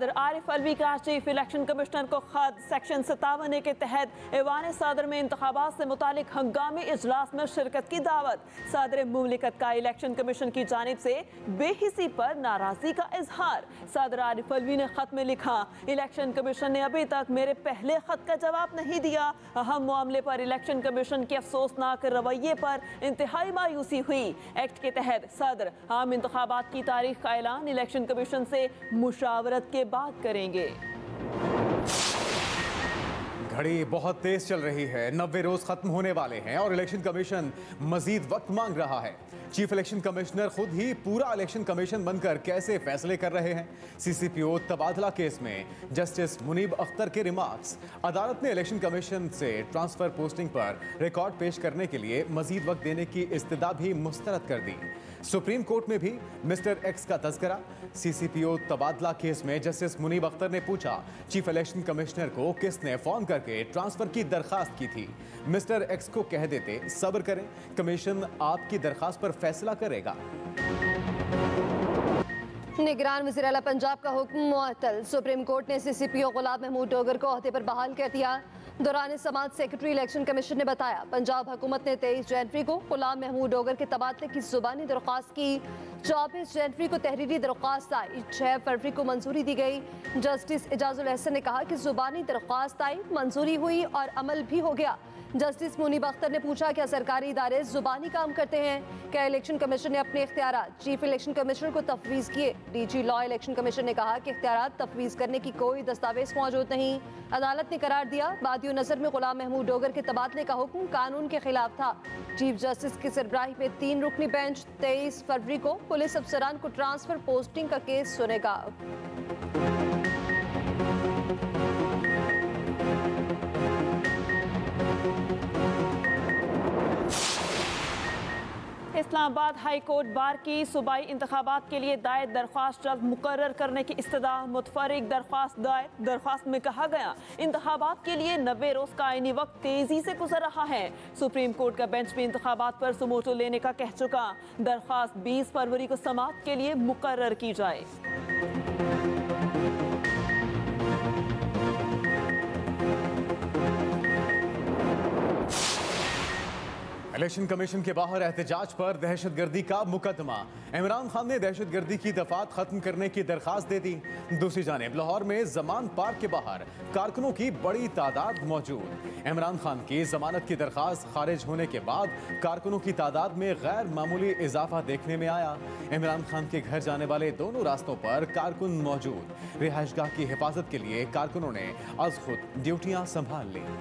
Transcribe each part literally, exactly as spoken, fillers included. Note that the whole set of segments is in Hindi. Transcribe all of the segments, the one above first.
सदर आरिफ अलवी का चीफ इलेक्शन कमिश्नर को खत। सेक्शन सत्तावन ए के तहत ऐवान सदर में इंतखाबात से मुतालिक हंगामी इजलास में शिरकत की दावत। सदर मुमलिकत का इलेक्शन कमीशन की जानिब से बेहिसी पर नाराजगी का इजहार। सदर आरिफ अलवी ने खत में लिखा, इलेक्शन कमीशन ने अभी तक मेरे पहले खत का जवाब नहीं दिया। अहम मामले पर इलेक्शन कमीशन के अफसोसनाक रवैये पर इंतहाई मायूसी हुई। एक्ट के तहत सदर आम इंतखाबात की तारीख का ऐलान इलेक्शन कमीशन से मुशावरत के बाद करेंगे। घड़ी बहुत तेज चल रही है, नब्बे रोज खत्म होने वाले हैं और इलेक्शन कमीशन मजीद वक्त मांग रहा है। चीफ इलेक्शन कमिश्नर खुद ही पूरा इलेक्शन कमीशन बनकर कैसे फैसले कर रहे हैं। सीसीपीओ तबादला केस में जस्टिस मुनीब अख्तर के रिमार्क्स। अदालत ने इलेक्शन कमीशन से ट्रांसफर पोस्टिंग पर रिकॉर्ड पेश करने के लिए मजीद वक्त देने की इस्तदा भी मुस्तरद कर दी। सुप्रीम कोर्ट में भी मिस्टर एक्स का तस्करा। सीसीपीओ तबादला केस में जस्टिस मुनीब अख्तर ने पूछा, चीफ इलेक्शन कमिश्नर को किसने फोन करके ट्रांसफर की दरखास्त की थी। मिस्टर एक्स को कह देते सब्र करें, कमीशन आपकी दरखास्त पर फैसला करेगा। निगरान वज़ीर आला पंजाब का हुक्म मुअत्तल। सुप्रीम कोर्ट ने सीसीपीओ गुलाम महमूद डोगर को ओहदे पर बहाल कर दिया। दौरान समाज सेक्रेटरी इलेक्शन कमीशन ने बताया, पंजाब हुकूमत ने तेईस जनवरी को गुलाम महमूद डोगर के तबादले की जुबानी दरख्वास्त की। चौबीस जनवरी को तहरीरी दरख्वास्त आई। छह फरवरी को मंजूरी दी गई। जस्टिस इजाजुल अहसन ने कहा कि जुबानी दरख्वास्त आई, मंजूरी हुई और अमल भी हो गया। जस्टिस मुनीब अख्तर ने पूछा, क्या सरकारी इदारे जुबानी काम करते हैं? क्या इलेक्शन कमीशन ने अपने इख्तियारात चीफ इलेक्शन कमिश्नर को तफवीज़ किए? डीजी लॉ इलेक्शन कमीशन ने कहा कि इख्तियारात तफवीज़ करने की कोई दस्तावेज मौजूद नहीं। अदालत ने करार दिया, बादियो नजर में गुलाम महमूद डोगर के तबादले का हुक्म कानून के खिलाफ था। चीफ जस्टिस की सरबराही में तीन रुकनी बेंच तेईस फरवरी को पुलिस अफसरान को ट्रांसफर पोस्टिंग का केस सुनेगा। इस्लामाबाद हाई कोर्ट बार की सूबाई इंतखाबात के लिए दायर दरख्वास्त जल्द मुकर्रर करने की इस्तदा। मुतफरिक दरख्वास्त दायर। दरख्वास्त में कहा गया, इंतखाबात के लिए नब्बे रोज का आईनी वक्त तेजी से गुजर रहा है। सुप्रीम कोर्ट का बेंच भी इंतखाबात पर सुमोटो लेने का कह चुका। दरख्वास्त बीस फरवरी को समाअत के लिए मुकर्रर की जाए। इलेक्शन कमीशन के बाहर एहतजाज पर दहशतगर्दी का मुकदमा। इमरान खान ने दहशतगर्दी की दफात खत्म करने की दरखास्त दे दी। दूसरी जानिब लाहौर में जमान पार्क के बाहर कारकुनों की बड़ी तादाद मौजूद। इमरान खान की जमानत की दरखास्त खारिज होने के बाद कारकुनों की तादाद में गैर मामूली इजाफा देखने में आया। इमरान खान के घर जाने वाले दोनों रास्तों पर कारकुन मौजूद। रिहाइशगाह की हिफाजत के लिए कारकुनों ने अज खुद ड्यूटियां संभाल ली।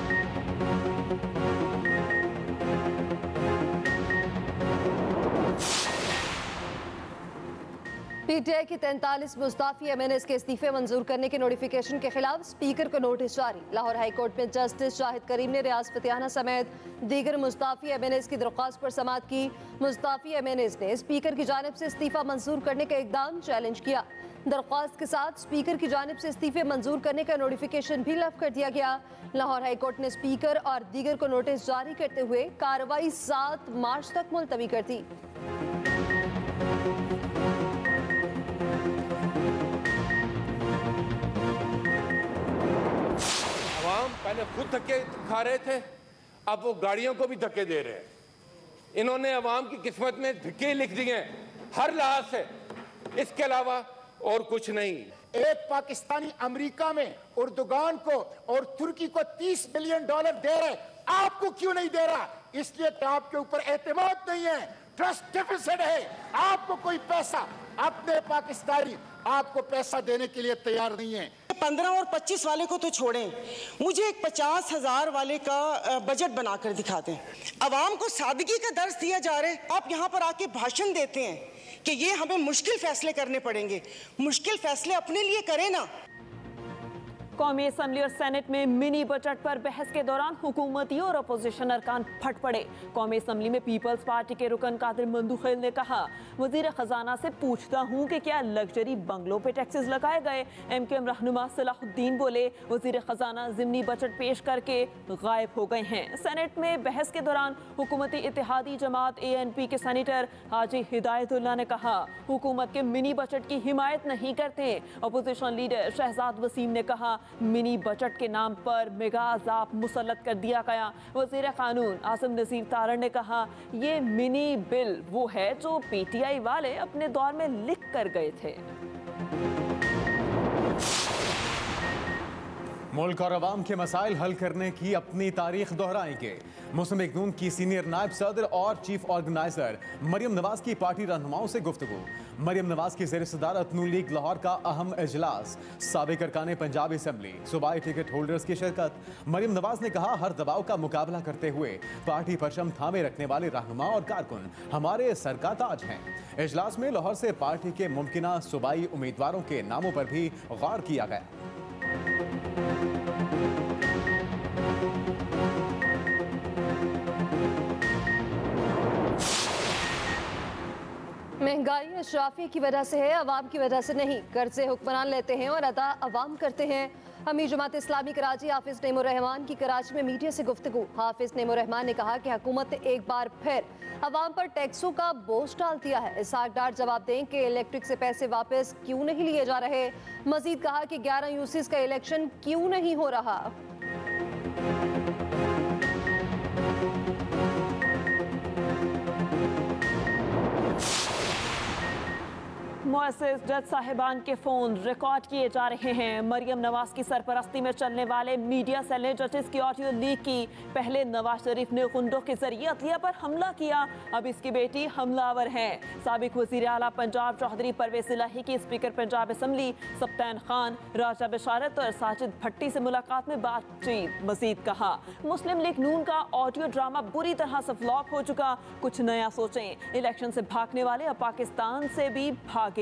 पीटीआई की तैंतालीस मुस्ताफी एमएनएस के इस्तीफे मंजूर करने के नोटिफिकेशन के खिलाफ स्पीकर को नोटिस जारी। लाहौर हाई कोर्ट में जस्टिस शाहिद करीम ने रियाज फतियाना समेत दीगर मुस्ताफी एमएनएस की दरख्वास्त पर समाअत की। मुस्ताफी एमएनएस ने स्पीकर की जानिब से इस्तीफा मंजूर करने का इकदाम चैलेंज किया। दरख्वास्त के साथ स्पीकर की जानिब से इस्तीफे मंजूर करने का नोटिफिकेशन भी लफ कर दिया गया। लाहौर हाई कोर्ट ने स्पीकर और दीगर को नोटिस जारी करते हुए कार्रवाई सात मार्च तक मुलतवी कर दी। पहले खुद धक्के खा रहे थे, अब वो गाड़ियों को भी धक्के दे रहे हैं। इन्होंने अवाम की किस्मत में धक्के लिख दिए हर लिहाज से, इसके अलावा और कुछ नहीं। एक पाकिस्तानी अमेरिका में उर्दुगान को और तुर्की को तीस बिलियन डॉलर दे रहे, आपको क्यों नहीं दे रहा? इसलिए कि आपके ऊपर एतमाद नहीं है, ट्रस्ट डेफिसिट है। आपको कोई पैसा, अपने पाकिस्तानी आपको पैसा देने के लिए तैयार नहीं है। पंद्रह और पच्चीस वाले को तो छोड़ें, मुझे एक पचास हजार वाले का बजट बनाकर दिखा दें। अवाम को सादगी का दर्स दिया जा रहा है। आप यहाँ पर आके भाषण देते हैं कि ये हमें मुश्किल फैसले करने पड़ेंगे। मुश्किल फैसले अपने लिए करें ना। कौमी असम्बली और सेनेट में मिनी बजट पर बहस के दौरान हुकूमती और अपोजिशन अरकान फट पड़े। कौमी असम्बली में पीपल्स पार्टी के रुकन कादिर मंदुखेल ने कहा, वजीर खजाना से पूछता हूं कि क्या लग्जरी बंगलों पे टैक्सेस लगाए गए। एम के एम रहनुमा सलाहुद्दीन बोले, वजीर खजाना जिमनी बजट पेश करके गायब हो गए हैं। सेनेट में बहस के दौरान हुकूमती इत्तेहादी जमात ए एन पी के सेनेटर हाजी हिदायतुल्लाह ने कहा, हुकूमत के मिनी बजट की हिमायत नहीं करते। अपोजिशन लीडर शहजाद वसीम ने कहा, मिनी बजट के नाम पर मेगा अजाब मुसल्लत कर दिया गया। वजीर कानून आसिम नज़ीर तारड़ ने कहा, ये मिनी बिल वो है जो पी टी आई वाले अपने दौर में लिख कर गए थे। मुल्क और अवाम के मसाइल हल करने की अपनी तारीख दोहराएंगे। मुस्लिम लीग नून की सीनियर नायब सदर और चीफ ऑर्गेनाइजर मरियम नवाज की पार्टी रहनुमाओं से गुफ्तगू। मरियम नवाज की ज़ेर सदारत नून लीग लाहौर का अहम इजलास, साबिक अरकान पंजाब असम्बली, सूबाई टिकट होल्डर्स की शिरकत। मरियम नवाज ने कहा, हर दबाव का मुकाबला करते हुए पार्टी परचम थामे रखने वाले रहनुमा और कारकुन हमारे सर का ताज हैं। इजलास में लाहौर से पार्टी के मुमकिना सूबाई उम्मीदवारों के नामों पर भी गौर किया गया। महंगाई अशराफी की वजह से है, अवाम की वजह से नहीं। कर्ज से हुक्मरान लेते हैं और अदा अवाम करते हैं। अमीर जमात इस्लामी कराची हाफिज नईमुर रहमान की कराची में मीडिया से गुफ्तगू। हाफिज नईमुर रहमान ने कहा कि हुकूमत ने एक बार फिर अवाम पर टैक्सों का बोझ डाल दिया है। इसहाक डार जवाब दें कि इलेक्ट्रिक से पैसे वापस क्यों नहीं लिए जा रहे। मजीद कहा कि ग्यारह यूसीज का इलेक्शन क्यों नहीं हो रहा। मुअस्सिस जज साहिबान के फोन रिकॉर्ड किए जा रहे हैं। मरियम नवाज की सरपरस्ती में चलने वाले मीडिया सेल ने जजेस की ऑडियो लीक की। पहले नवाज शरीफ ने गुंडों के जरिए अदलिया पर हमला किया, अब इसकी बेटी हमलावर है। साबिक वजीर आला पंजाब चौधरी परवेज इलाही की स्पीकर पंजाब असम्बली सप्तान खान, राजा बशारत और साजिद भट्टी से मुलाकात में बातचीत। मजीद कहा, मुस्लिम लीग नून का ऑडियो ड्रामा बुरी तरह से फ्लॉप हो चुका, कुछ नया सोचें। इलेक्शन से भागने वाले अब पाकिस्तान से भी भागेंगे।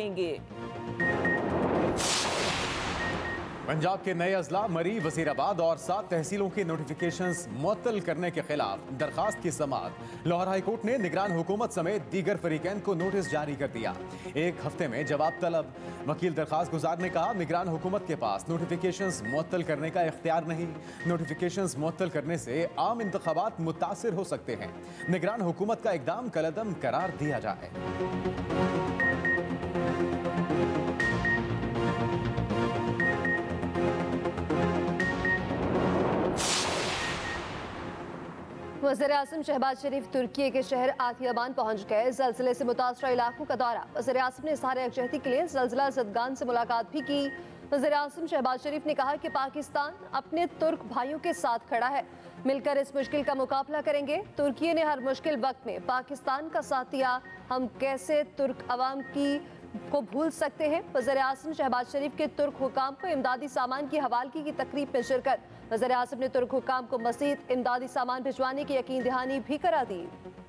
पंजाब के नए अजला मरी, वजीराबाद और सात तहसीलों के नोटिफिकेशंस मुअत्तल करने के खिलाफ दरखास्त की समाअत। लाहौर हाई कोर्ट ने निगरान हुकूमत समेत दीगर फरीकैन को नोटिस जारी कर दिया। एक हफ्ते में जवाब तलब। वकील दरखास्त गुजार ने कहा, निगरान हुकूमत के पास नोटिफिकेशंस मुअत्तल करने का इख्तियार नहीं। नोटिफिकेशंस मुअत्तल करने से आम इंतखाबात मुतासिर हो सकते हैं। निगरान हुकूमत का इकदाम कलअदम करार दिया जाए। वज़ीर आज़म शहबाज शरीफ तुर्की के शहर आथियाबान पहुंच गए। ज़लज़ले से मुतासरा इलाकों का दौरा। वज़ीर आज़म ने इज़हार यकजहती के लिए ज़लज़ला ज़दगान से मुलाकात भी की। वज़ीर आज़म शहबाज शरीफ ने कहा कि पाकिस्तान अपने तुर्क भाइयों के साथ खड़ा है, मिलकर इस मुश्किल का मुकाबला करेंगे। तुर्की ने हर मुश्किल वक्त में पाकिस्तान का साथ दिया, हम कैसे तुर्क अवाम की को भूल सकते हैं। वज़ीर आज़म शहबाज शरीफ के तुर्क हुकाम को इमदादी सामान की हवालगी की तकरीब में शिरकत। वज़ीर आज़म ने तुर्क हुकाम को मज़ीद इमदादी सामान भिजवाने की यकीन दहानी भी करा दी।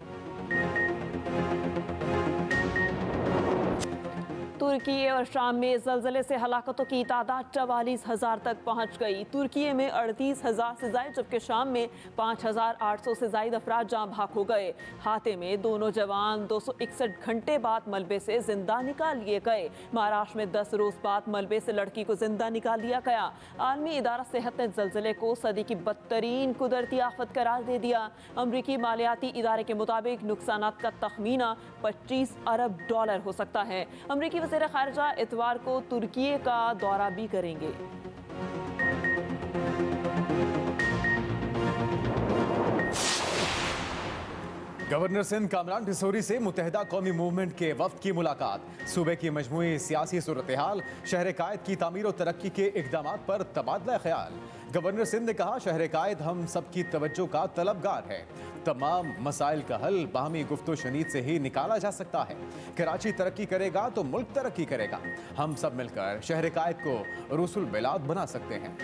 तुर्की और शाम में ज़लज़ले से हलाकतों की तादाद चवालीस हज़ार तक पहुँच गई। तुर्की में अड़तीस हज़ार से ज़ायद जबकि शाम में पाँच हज़ार आठ सौ से ज़ायद अफराद जाँ भाग हो गए। हाथे में दोनों जवान दो सौ इकसठ घंटे बाद मलबे से जिंदा निकाल लिए गए। महाराष्ट्र में दस रोज़ बाद मलबे से लड़की को जिंदा निकाल लिया गया। आलमी इदारा सेहत ने ज़लज़ले को सदी की बदतरीन कुदरती आफत करार दे दिया। अमरीकी मालियाती इदारे के मुताबिक नुकसानात का तखमीना पच्चीस अरब डॉलर हो सकता है। अमरीकी वज़ीर खारजा इतवार को तुर्की का दौरा भी करेंगे। गवर्नर सिंध कामरान टिसोरी से मुत्तहिदा कौमी मूवमेंट के वफ्द की मुलाकात। सूबे की मजमूई सियासी सूरत हाल, शहर कायद की तामीर और तरक्की के इक़दामात पर तबादला ख्याल। गवर्नर सिंध ने कहा, शहर कायद हम सबकी तवज्जो का तलबगार है। तमाम मसाइल का हल बाहमी गुफ्तो शनीद से ही निकाला जा सकता है। कराची तरक्की करेगा तो मुल्क तरक्की करेगा। हम सब मिलकर शहर कायद को रूसुल बिलाद बना सकते हैं।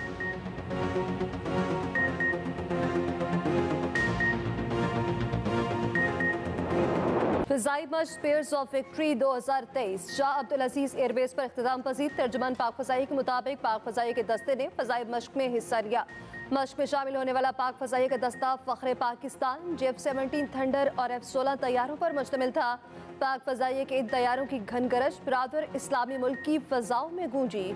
फ़ज़ाई मश्क स्पेयर्स ऑफ विक्ट्री दो हज़ार तेईस शाह अब्दुल अजीज एयरबेस पर इख्तिताम पजीर। तर्जुमान पाक फ़ज़ाई के मुताबिक पाक फ़ज़ाई के दस्ते ने फ़ज़ाई मश्क में हिस्सा लिया। मश्क में शामिल होने वाला पाक फ़ज़ाई का दस्ता फ़ख्रे पाकिस्तान, जेफ सेवनटीन थंडर और एफ सोलह तैयारों पर मुश्तमिल था। पाक फ़ज़ाई के इन तैयारों की घन गरज बिरादर इस्लामी मुल्क की फ़ज़ाओं में गूंजी।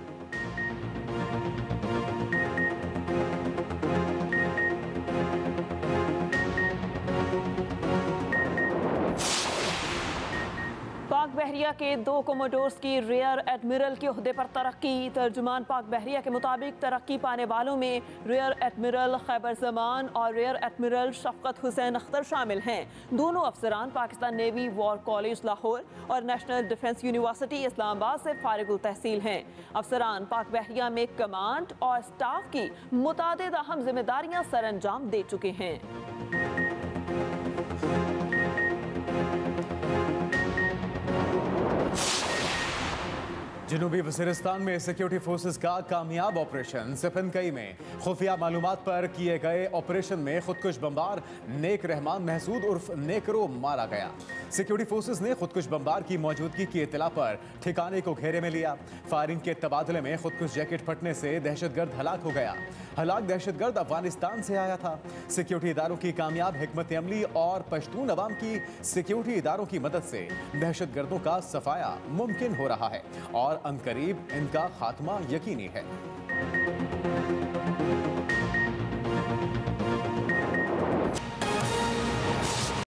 पाक बहरिया के दो कोमोडोर्स की रियर एडमिरल के ओहदे पर तरक्की। तर्जुमान पाक बहरिया के मुताबिक तरक्की पाने वालों में रियर एडमिरल खैबर जमान और रियर एडमिरल शफकत हुसैन अख्तर शामिल हैं। दोनों अफसरान Pakistan navy war college Lahore और नेशनल डिफेंस यूनिवर्सिटी इस्लामाबाद से फारिगुल तहसील हैं। अफसरान पाक बहरिया में कमांड और स्टाफ की मुतादिद अहम जिम्मेदारियां सर अंजाम दे चुके हैं। जनूबी वज़ीरिस्तान में सिक्योरिटी फोर्सेस का कामयाब ऑपरेशन। सिफनकई में खुफिया मालूमात पर किए गए ऑपरेशन में खुदकुश बमबार नेक रहमान महसूद उर्फ नेकरो मारा गया। सिक्योरिटी फोर्सेस ने खुदकुश बमबार की मौजूदगी की इत्तला पर ठिकाने को घेरे में लिया। फायरिंग के तबादले में खुदकुश जैकेट फटने से दहशतगर्द हलाक हो गया। हलाक दहशतगर्द अफगानिस्तान से आया था। सिक्योरिटी इदारों की कामयाब हिकमत अमली और पश्तून अवाम की सिक्योरिटी इदारों की मदद से दहशतगर्दों का सफाया मुमकिन हो रहा है और अनकरीब इनका खात्मा यकीनी है।